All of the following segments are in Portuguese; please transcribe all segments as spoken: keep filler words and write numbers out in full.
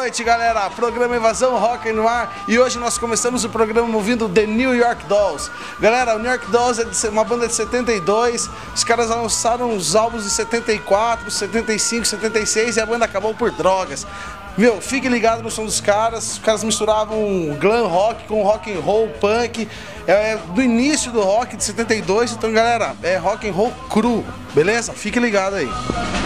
noite, galera, programa Invasão Rock no ar. E hoje nós começamos o programa ouvindo The New York Dolls. Galera, o New York Dolls é de uma banda de setenta e dois. Os caras lançaram os álbuns de setenta e quatro, setenta e cinco, setenta e seis e a banda acabou por drogas. Meu, fique ligado no som dos caras. Os caras misturavam glam rock com rock and roll, punk. É do início do rock de setenta e dois. Então, galera, é rock and roll cru, beleza? Fique ligado aí.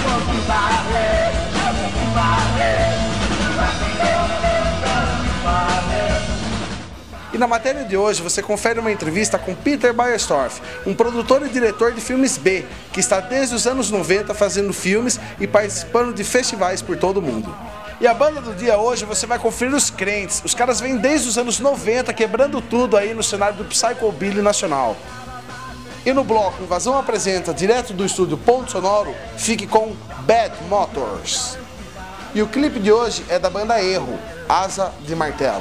E na matéria de hoje você confere uma entrevista com Peter Beiersdorf, um produtor e diretor de filmes B, que está desde os anos noventa fazendo filmes e participando de festivais por todo o mundo. E a banda do dia hoje você vai conferir os Crentes. Os caras vêm desde os anos noventa quebrando tudo aí no cenário do Psychobilly nacional. E no bloco Invasão apresenta, direto do estúdio Ponto Sonoro, fique com Bad Motors. E o clipe de hoje é da banda Erro, Asa de Martelo.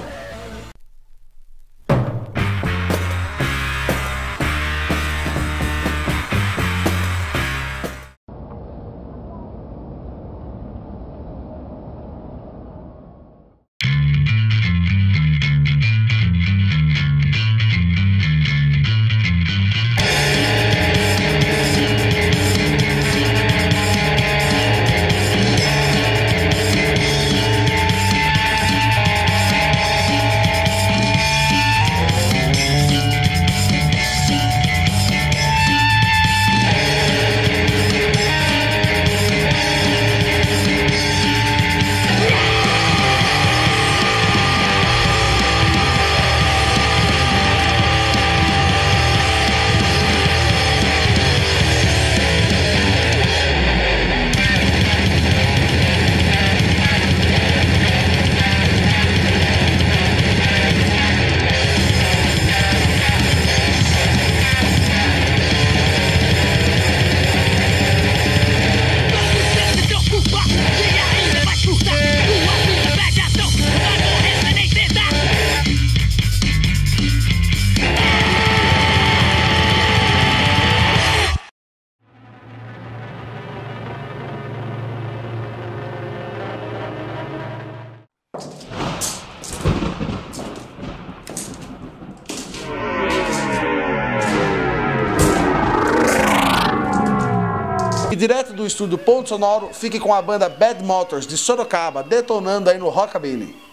E direto do estúdio Ponto Sonoro, fique com a banda Bad Motors de Sorocaba, detonando aí no Rockabilly.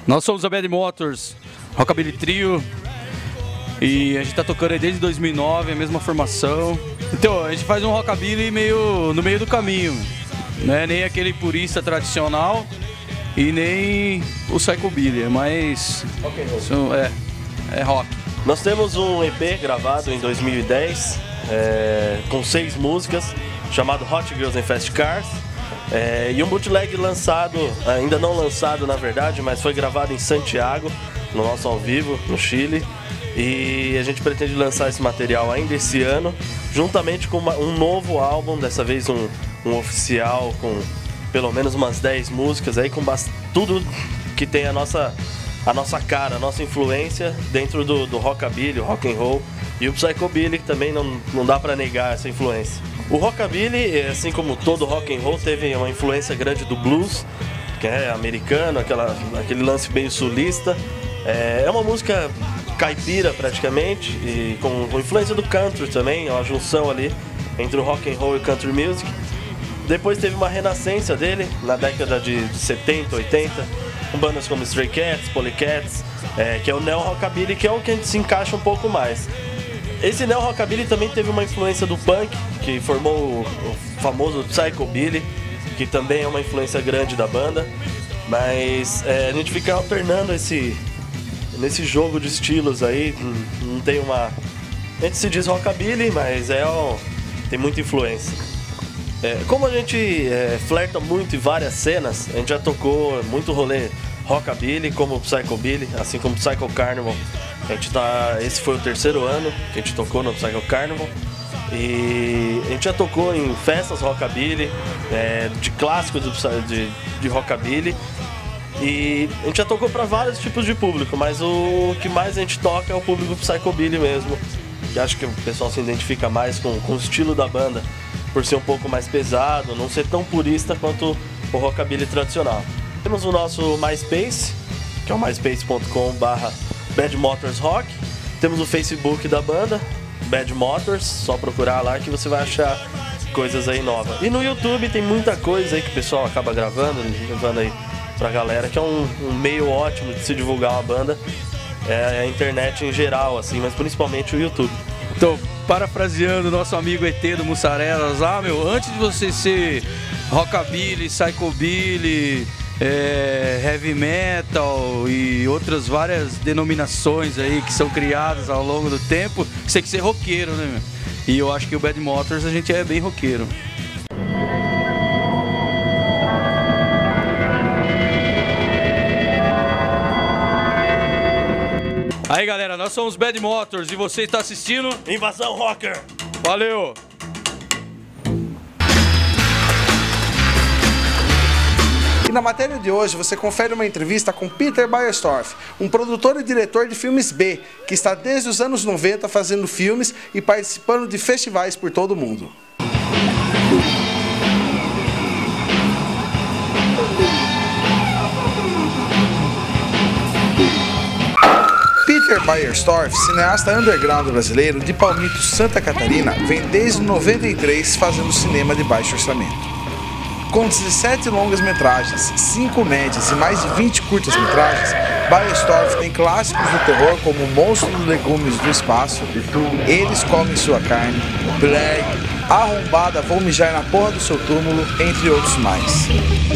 Nós somos a Bad Motors, Rockabilly Trio, e a gente tá tocando aí desde dois mil e nove, a mesma formação. Então, a gente faz um rockabilly meio no meio do caminho, né? Nem aquele purista tradicional e nem o psychobilly, é mais... Okay, é, é rock. Nós temos um E P gravado em dois mil e dez, é, com seis músicas, chamado Hot Girls and Fast Cars. É, e um bootleg lançado, ainda não lançado na verdade, mas foi gravado em Santiago, no nosso ao vivo, no Chile. E a gente pretende lançar esse material ainda esse ano, juntamente com uma, um novo álbum, dessa vez um, um oficial com pelo menos umas dez músicas, aí, com tudo que tem a nossa, a nossa cara, a nossa influência dentro do, do rockabilly, o rock and roll e o psychobilly, que também não, não dá pra negar essa influência. O rockabilly, assim como todo rock and roll, teve uma influência grande do blues, que é americano, aquela, aquele lance bem sulista. É, é uma música caipira praticamente, e com, com influência do country também, é uma junção ali entre o rock and roll e o country music. Depois teve uma renascença dele na década de setenta, oitenta, com bandas como Stray Cats, Polycats, é, que é o neo rockabilly, que é o que a gente se encaixa um pouco mais. Esse neo rockabilly também teve uma influência do punk, que formou o, o famoso psychobilly, que também é uma influência grande da banda. Mas é, a gente fica alternando esse, nesse jogo de estilos aí. Não tem uma... A gente se diz rockabilly, mas é um, tem muita influência. É, como a gente é, flerta muito em várias cenas, a gente já tocou muito rolê rockabilly, como psychobilly, assim como Psycho Carnival. A gente tá, esse foi o terceiro ano que a gente tocou no Psycho Carnival. E a gente já tocou em festas rockabilly, é, de clássicos do, de, de rockabilly. E a gente já tocou para vários tipos de público, mas o que mais a gente toca é o público psychobilly mesmo. Que acho que o pessoal se identifica mais com, com o estilo da banda, por ser um pouco mais pesado, não ser tão purista quanto o rockabilly tradicional. Temos o nosso MySpace, que é o myspace ponto com barra Bad Motors Rock. Temos o Facebook da banda, Bad Motors, só procurar lá que você vai achar coisas aí novas. E no YouTube tem muita coisa aí que o pessoal acaba gravando, levando aí pra galera, que é um, um meio ótimo de se divulgar uma banda. É a internet em geral, assim, mas principalmente o YouTube. Então, parafraseando o nosso amigo E T do Mussarelas, ah, meu, antes de você ser rockabilly, psychobilly, é, heavy metal e outras várias denominações aí que são criadas ao longo do tempo, você tem que ser roqueiro, né, meu? E eu acho que o Bad Motors a gente é bem roqueiro. Aí, galera, nós somos Bad Motors e você está assistindo Invasão Rocker! Valeu! E na matéria de hoje você confere uma entrevista com Peter Beiersdorf, um produtor e diretor de filmes B, que está desde os anos noventa fazendo filmes e participando de festivais por todo o mundo. Peter Beiersdorf, cineasta underground brasileiro de Palmito, Santa Catarina, vem desde noventa e três fazendo cinema de baixo orçamento. Com dezessete longas-metragens, cinco médias e mais de vinte curtas-metragens, Beiersdorf tem clássicos do terror como Monstros dos Legumes do Espaço, Eles Comem Sua Carne, Blair, Arrombada, Vou Mijar na Porra do Seu Túmulo, entre outros mais.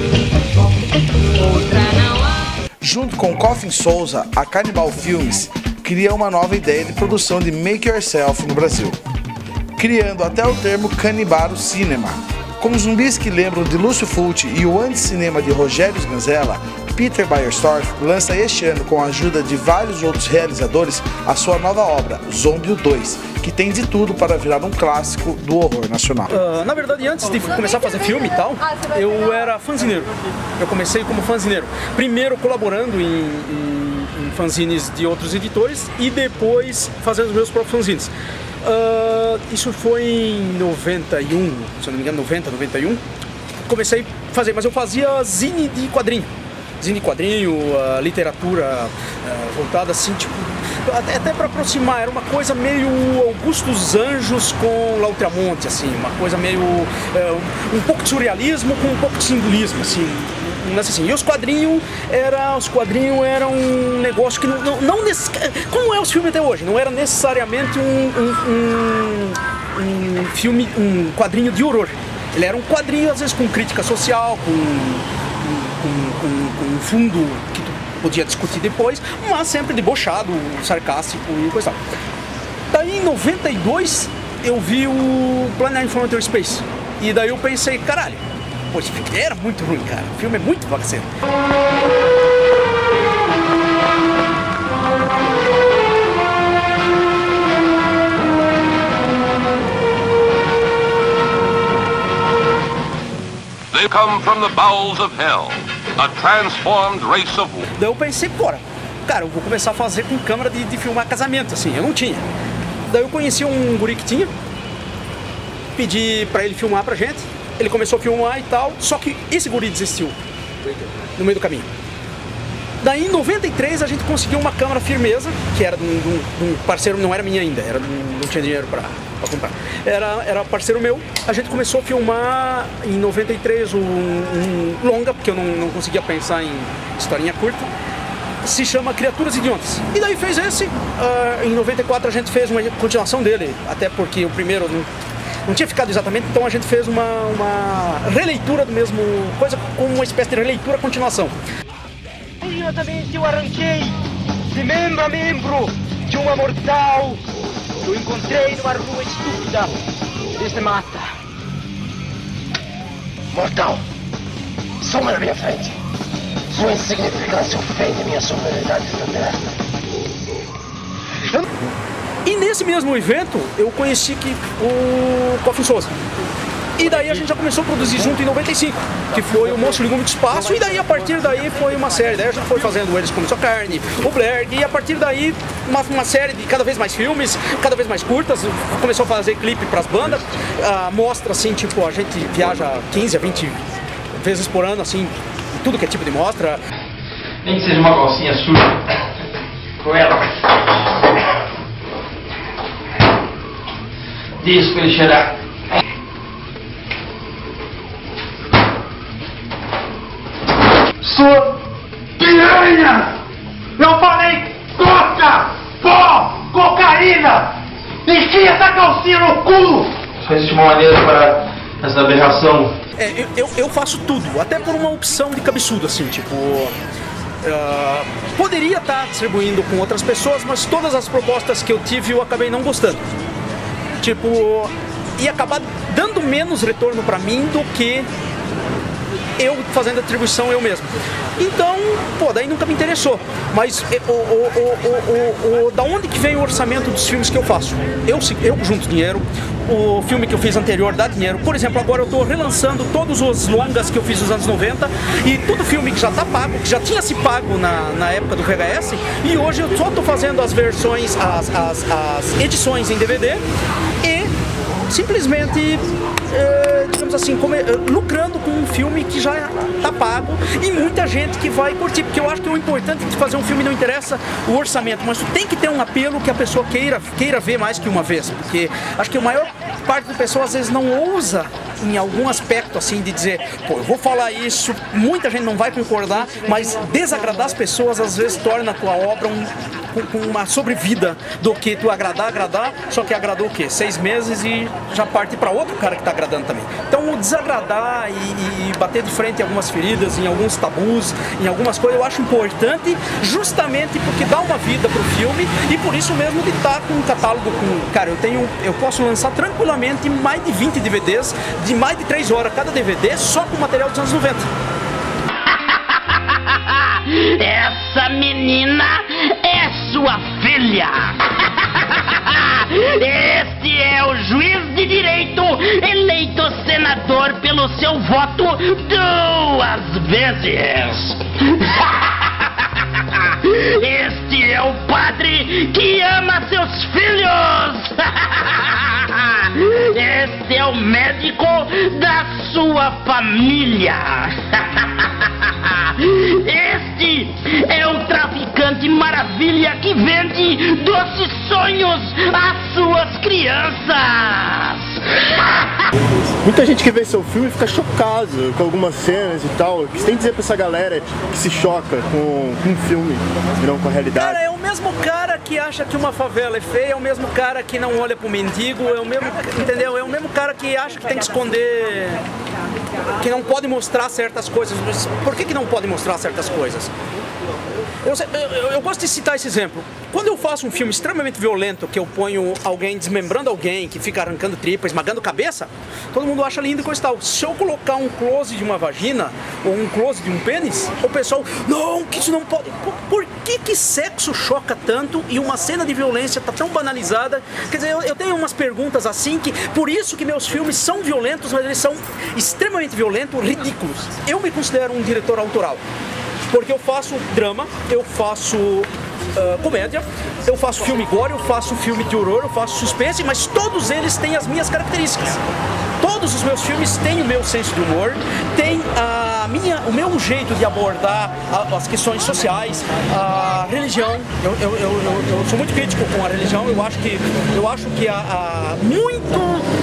Junto com Coffin Souza, a Cannibal Filmes cria uma nova ideia de produção de Make Yourself no Brasil, criando até o termo Canibaro Cinema. Com zumbis que lembram de Lúcio Fulci e o anticinema de Rogério Sganzella, Peter Beiersdorf lança este ano, com a ajuda de vários outros realizadores, a sua nova obra, Zombie dois, que tem de tudo para virar um clássico do horror nacional. Uh, na verdade, antes de começar a fazer filme e tal, eu era fanzineiro. Eu comecei como fanzineiro. Primeiro colaborando em, em, em fanzines de outros editores e depois fazendo os meus próprios fanzines. Uh, isso foi em noventa e um, se eu não me engano, noventa, noventa e um. Comecei a fazer, mas eu fazia zine de quadrinho. Zine de quadrinho, uh, literatura uh, voltada assim, tipo, até, até para aproximar, era uma coisa meio Augusto dos Anjos com Lautréamont, assim, uma coisa meio, uh, um pouco de surrealismo com um pouco de simbolismo, assim, um lance assim. E os quadrinhos era, os quadrinhos eram um negócio que não, não, não nesse, como é os filmes até hoje, não era necessariamente um, um, um, um filme, um quadrinho de horror. Ele era um quadrinho às vezes com crítica social, com, com, com, com um fundo que tu podia discutir depois, mas sempre debochado, sarcástico e coisa tal. Daí em noventa e dois eu vi o Planet from Outer Space. E daí eu pensei, caralho, poxa, era muito ruim, cara. O filme é muito bagaceiro. They come from the bowels of hell, a transformed race of... Daí eu pensei, porra, cara, eu vou começar a fazer com câmera de, de filmar casamento, assim, eu não tinha. Daí eu conheci um guri que tinha, pedi pra ele filmar pra gente, ele começou a filmar e tal, só que esse guri desistiu no meio do caminho. Daí em noventa e três a gente conseguiu uma câmera firmeza, que era de um, de um, de um parceiro, não era minha ainda, era, não tinha dinheiro pra, pra comprar. Era, era parceiro meu, a gente começou a filmar em noventa e três um, um longa, porque eu não, não conseguia pensar em historinha curta. Se chama Criaturas Idiotas. E daí fez esse, uh, em noventa e quatro a gente fez uma continuação dele, até porque o primeiro não, não tinha ficado exatamente, então a gente fez uma, uma releitura do mesmo coisa, como uma espécie de releitura continuação. Imediatamente eu arranquei de membro a membro de uma mortal que eu encontrei numa rua estúpida deste mata. Mortal, soma na minha frente. Sua insignificância ofende minha sonoridade fraterna. E nesse mesmo evento, eu conheci que o Coffin Souza. E daí a gente já começou a produzir junto em noventa e cinco, que foi o Monstro Legume do Espaço, e daí a partir daí foi uma série. Daí a gente foi fazendo Eles Comem Sua Carne, o Blair, e a partir daí uma, uma série de cada vez mais filmes, cada vez mais curtas, começou a fazer clipe pras bandas, uh, mostra assim, tipo, a gente viaja quinze a vinte vezes por ano, assim, tudo que é tipo de mostra. Nem que seja uma calcinha suja, cruela. Diz pra ele cheirar. Sua piranha! Eu falei coca! Pó! Cocaína! Enfia essa calcinha no cu! Só existe uma maneira para essa aberração. É, eu, eu faço tudo, até por uma opção de cabeçudo, assim, tipo... Uh, poderia estar distribuindo com outras pessoas, mas todas as propostas que eu tive eu acabei não gostando. Tipo, ia acabar dando menos retorno pra mim do que eu fazendo a distribuição eu mesmo. Então, pô, daí nunca me interessou. Mas o, o, o, o, o, da onde que vem o orçamento dos filmes que eu faço? Eu, eu junto dinheiro, o filme que eu fiz anterior dá dinheiro. Por exemplo, agora eu tô relançando todos os longas que eu fiz nos anos noventa e todo filme que já tá pago, que já tinha se pago na, na época do V H S, e hoje eu só tô fazendo as versões, as, as, as edições em D V D e simplesmente... É, digamos assim, como, é, lucrando com um filme que já tá pago e muita gente que vai curtir, porque eu acho que o importante de fazer um filme não interessa o orçamento, mas tem que ter um apelo que a pessoa queira, queira ver mais que uma vez, porque acho que a maior parte da pessoa às vezes não ousa em algum aspecto assim de dizer, pô, eu vou falar isso, muita gente não vai concordar, mas desagradar as pessoas às vezes torna a tua obra um com uma sobrevida do que tu agradar, agradar, só que agradou o quê? Seis meses e já parte para outro cara que tá agradando também. Então o desagradar e, e bater de frente em algumas feridas, em alguns tabus, em algumas coisas, eu acho importante, justamente porque dá uma vida pro filme e por isso mesmo de estar com um catálogo com... Cara, eu tenho, eu posso lançar tranquilamente mais de vinte D V Ds, de mais de três horas cada D V D, só com material dos anos noventa. Essa menina é sua filha. Este é o juiz de direito eleito senador pelo seu voto duas vezes. Este é o padre que ama seus filhos. Este é o médico da sua família. Este é o traficante maravilha que vende doces sonhos às suas crianças. Muita gente que vê seu filme fica chocado com algumas cenas e tal. O que você tem que dizer pra essa galera que se choca com, com um filme e não com a realidade? Cara, é o mesmo cara que acha que uma favela é feia, é o mesmo cara que não olha pro mendigo, é o mesmo, entendeu? É o mesmo cara que acha que tem que esconder, que não pode mostrar certas coisas. Mas por que que não pode mostrar certas coisas? Eu, eu, eu gosto de citar esse exemplo. Quando eu faço um filme extremamente violento, que eu ponho alguém desmembrando alguém, que fica arrancando tripa, esmagando cabeça, todo mundo acha lindo e coisa e tal. Se eu colocar um close de uma vagina, ou um close de um pênis, o pessoal, não, que isso não pode... Por, por que que sexo choca tanto e uma cena de violência tá tão banalizada? Quer dizer, eu, eu tenho umas perguntas assim, que por isso que meus filmes são violentos, mas eles são extremamente violentos, ridículos. Eu me considero um diretor autoral. Porque eu faço drama, eu faço uh, comédia, eu faço filme gore, eu faço filme de horror, eu faço suspense, mas todos eles têm as minhas características. Todos os meus filmes têm o meu senso de humor, têm a minha, o meu jeito de abordar a, as questões sociais, a religião. Eu, eu, eu, eu, eu sou muito crítico com a religião, eu acho que, eu acho que há, há muito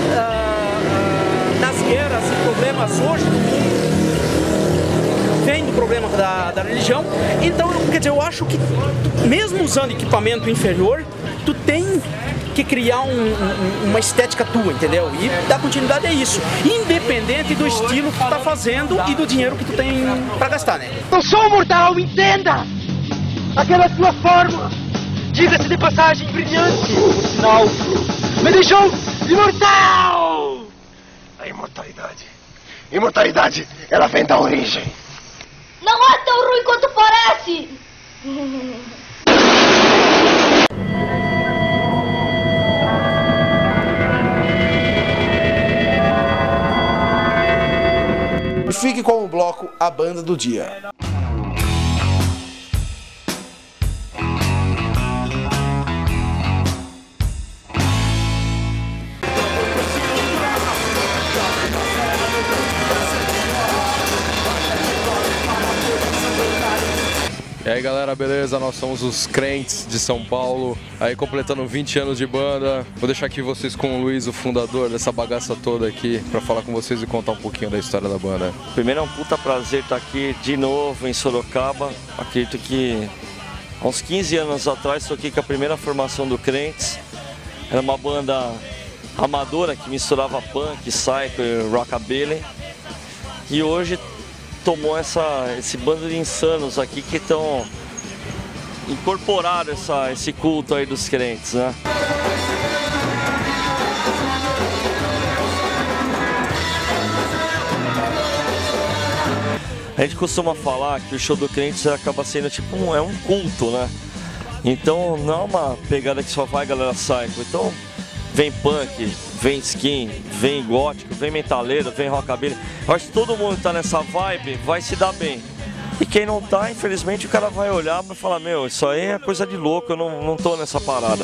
uh, das guerras e problemas hoje do mundo vem do problema da, da religião. Então, quer dizer, eu acho que mesmo usando equipamento inferior, tu tem que criar um, um, uma estética tua, entendeu? E dar continuidade é isso, independente do estilo que tu tá fazendo e do dinheiro que tu tem pra gastar, né? Eu sou mortal, entenda! Aquela tua forma, diga-se de passagem brilhante, por sinal, me deixou imortal! A imortalidade. Imortalidade, ela vem da origem. Não é tão ruim quanto parece! E fique com o bloco A Banda do Dia. E aí galera, beleza? Nós somos os Crentes de São Paulo, aí completando vinte anos de banda. Vou deixar aqui vocês com o Luiz, o fundador dessa bagaça toda aqui, pra falar com vocês e contar um pouquinho da história da banda. Primeiro é um puta prazer estar aqui de novo em Sorocaba. Acredito que há uns quinze anos atrás estou aqui com a primeira formação do Crentes. Era uma banda amadora que misturava punk, psycho e rockabilly. E hoje tomou essa, esse bando de insanos aqui que estão incorporaram essa, esse culto aí dos crentes, né? A gente costuma falar que o show do Crentes acaba sendo tipo um, é um culto, né? Então não é uma pegada que só vai galera psycho. Então vem punk, vem skin, vem gótico, vem metaleiro, vem rockabilly. Eu acho que todo mundo que tá nessa vibe vai se dar bem. E quem não tá, infelizmente, o cara vai olhar e vai falar, meu, isso aí é coisa de louco, eu não, não tô nessa parada.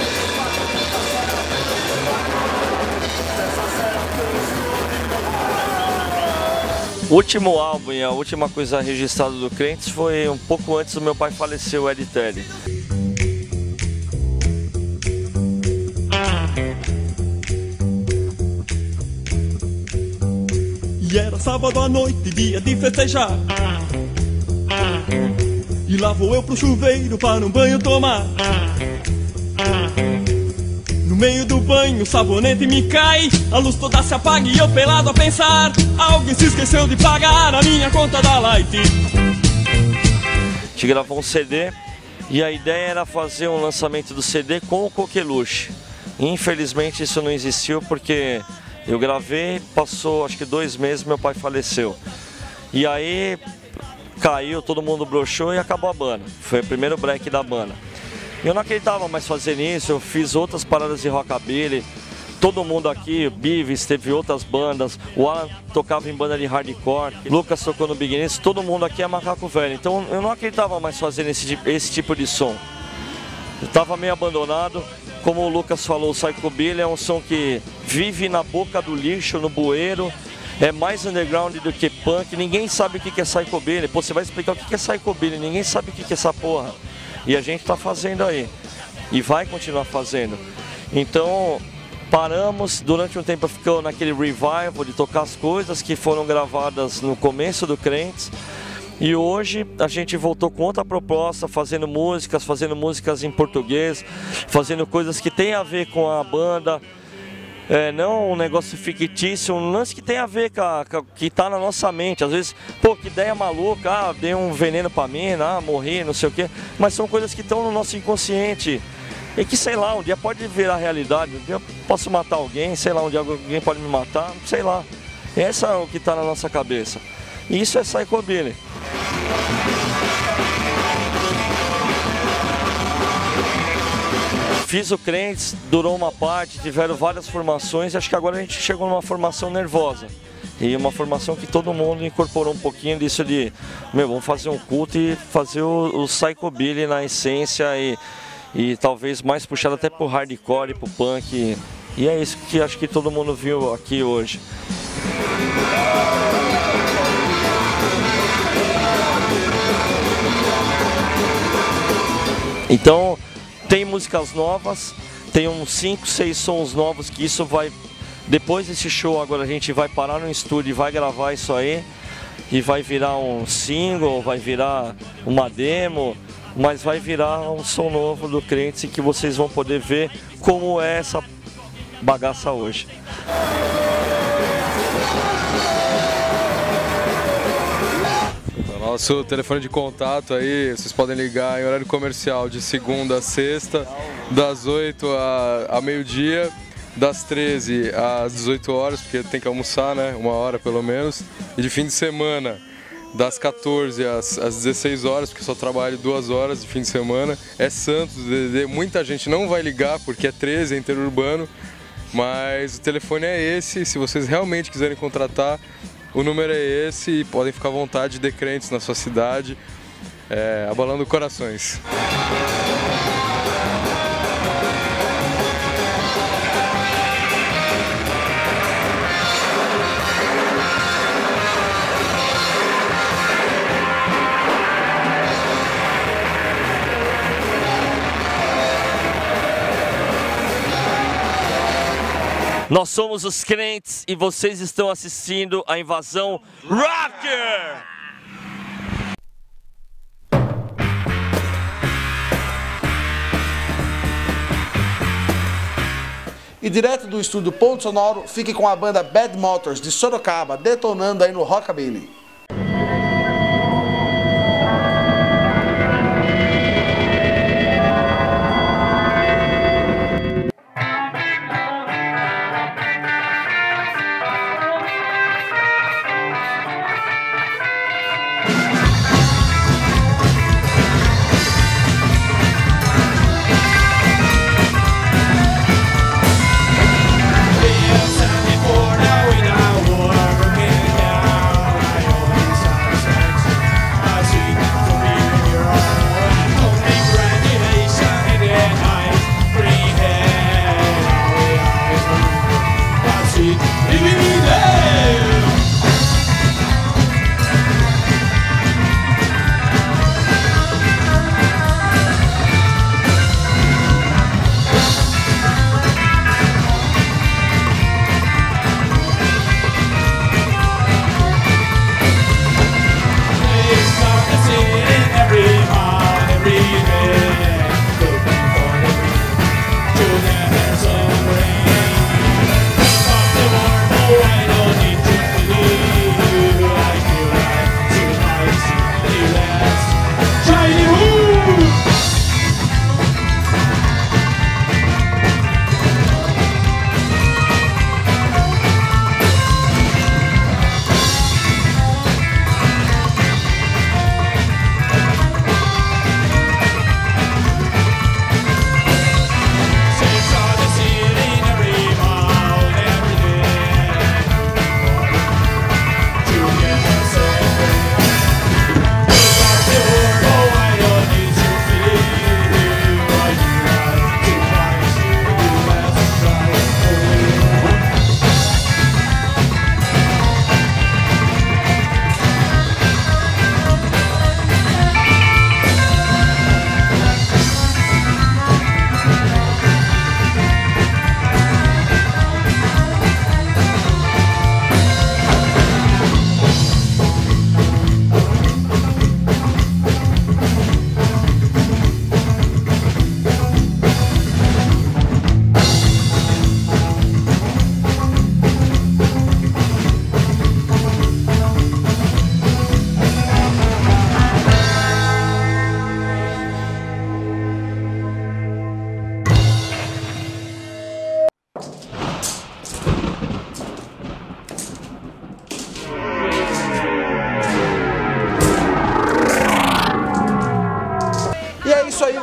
O último álbum e a última coisa registrada do Crentes foi um pouco antes do meu pai falecer, o Ed Telly. E era sábado à noite, dia de festejar. E lá vou eu pro chuveiro para um banho tomar. No meio do banho o sabonete me cai, a luz toda se apaga e eu pelado a pensar. Alguém se esqueceu de pagar a minha conta da Light. A gente gravou um C D e a ideia era fazer um lançamento do C D com o coqueluche. Infelizmente isso não existiu porque eu gravei, passou acho que dois meses, meu pai faleceu. E aí caiu, todo mundo broxou e acabou a banda. Foi o primeiro break da banda. Eu não acreditava mais fazendo isso, eu fiz outras paradas de rockabilly. Todo mundo aqui, o Beavis, teve outras bandas, o Alan tocava em banda de hardcore, Lucas tocou no Beginners, todo mundo aqui é macaco velho. Então eu não acreditava mais fazendo esse, esse tipo de som. Eu estava meio abandonado. Como o Lucas falou, o Psychobilly é um som que vive na boca do lixo, no bueiro. É mais underground do que punk. Ninguém sabe o que é Psychobilly. Pô, você vai explicar o que é Psychobilly. Ninguém sabe o que é essa porra. E a gente tá fazendo aí. E vai continuar fazendo. Então, paramos, durante um tempo ficou naquele revival de tocar as coisas que foram gravadas no começo do Crentes. E hoje a gente voltou com outra proposta, fazendo músicas, fazendo músicas em português, fazendo coisas que tem a ver com a banda. É, não um negócio fictício, um lance que tem a ver com, a, com a, que tá na nossa mente. Às vezes, pô, que ideia maluca, ah, dei um veneno pra mim, ah, morri, não sei o quê. Mas são coisas que estão no nosso inconsciente. E que, sei lá, um dia pode virar realidade, um dia eu posso matar alguém, sei lá, um dia alguém pode me matar, sei lá. Essa é o que tá na nossa cabeça. E isso é Psychobilly. Fiz o Crentes, durou uma parte, tiveram várias formações e acho que agora a gente chegou numa formação nervosa. E uma formação que todo mundo incorporou um pouquinho disso de, meu, vamos fazer um culto e fazer o, o Psychobilly na essência e, e talvez mais puxado até pro hardcore e pro punk. E é isso que acho que todo mundo viu aqui hoje. Então, tem músicas novas, tem uns cinco, seis sons novos que isso vai... Depois desse show agora a gente vai parar no estúdio e vai gravar isso aí. E vai virar um single, vai virar uma demo, mas vai virar um som novo do Crentes e que vocês vão poder ver como é essa bagaça hoje. Nosso telefone de contato aí, vocês podem ligar em horário comercial de segunda a sexta, das oito a, a meio-dia, das treze às dezoito horas, porque tem que almoçar, né? Uma hora pelo menos. E de fim de semana, das quatorze às, às dezesseis horas, porque só trabalho duas horas de fim de semana. É Santos, D D D. Muita gente não vai ligar porque é treze, é interurbano, mas o telefone é esse. Se vocês realmente quiserem contratar, o número é esse e podem ficar à vontade de Crentes na sua cidade, é, abalando corações. Nós somos os Crentes e vocês estão assistindo a Invasão Rocker! E direto do estúdio Ponto Sonoro, fique com a banda Bad Motors de Sorocaba, detonando aí no Rockabilly. Before now, we now war, looking down.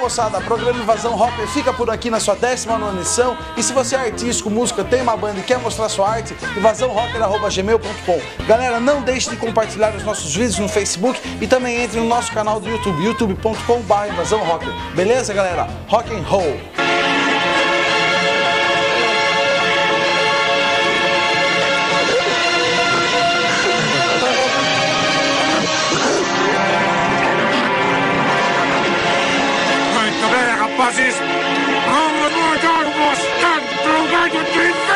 moçada, programa Invasão Rocker fica por aqui na sua décima nona edição. E se você é artístico, música, tem uma banda e quer mostrar sua arte, invasão rocker arroba gmail ponto com. Galera, não deixe de compartilhar os nossos vídeos no Facebook e também entre no nosso canal do YouTube, youtube ponto com barra invasão rocker. Beleza, galera? Rock and roll! Rapazes, vamos lutar bastante,